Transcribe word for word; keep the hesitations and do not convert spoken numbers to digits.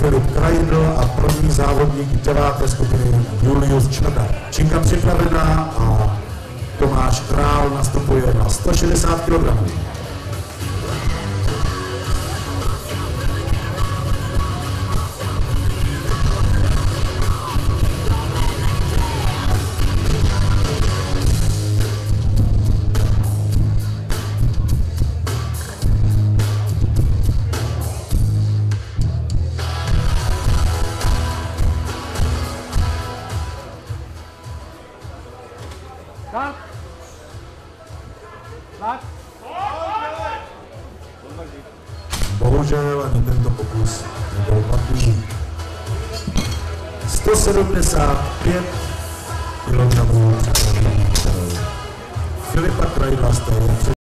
Filip Krajdl a první závodník deváté skupiny Julius Čerda. Činka připravená a Tomáš Král nastupuje na sto šedesát kilogramů. Tak. Tak. Bohužel ani tento pokus nebyl platný. sto sedmdesát pět kilogramů Filipa Krajdla.